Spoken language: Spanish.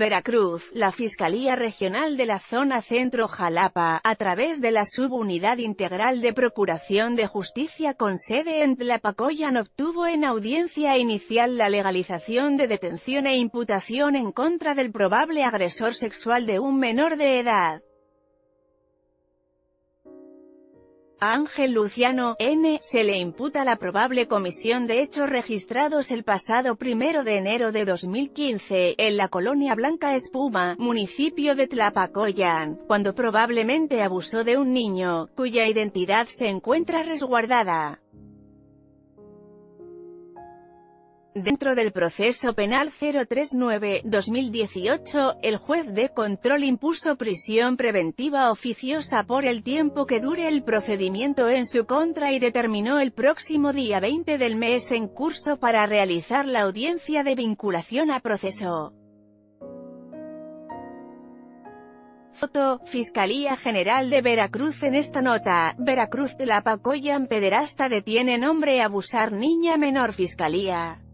Veracruz, la Fiscalía Regional de la Zona Centro Jalapa, a través de la Subunidad Integral de Procuración de Justicia con sede en Tlapacoyan, obtuvo en audiencia inicial la legalización de detención e imputación en contra del probable agresor sexual de un menor de edad. A Ángel Luciano, N., se le imputa la probable comisión de hechos registrados el pasado 1 de enero de 2015, en la colonia Blanca Espuma, municipio de Tlapacoyan, cuando probablemente abusó de un niño, cuya identidad se encuentra resguardada. Dentro del proceso penal 039-2018, el juez de control impuso prisión preventiva oficiosa por el tiempo que dure el procedimiento en su contra y determinó el próximo día 20 del mes en curso para realizar la audiencia de vinculación a proceso. Foto, Fiscalía General de Veracruz. En esta nota, Veracruz, Tlapacoyan, pederasta detienen hombre abusar niña menor. Fiscalía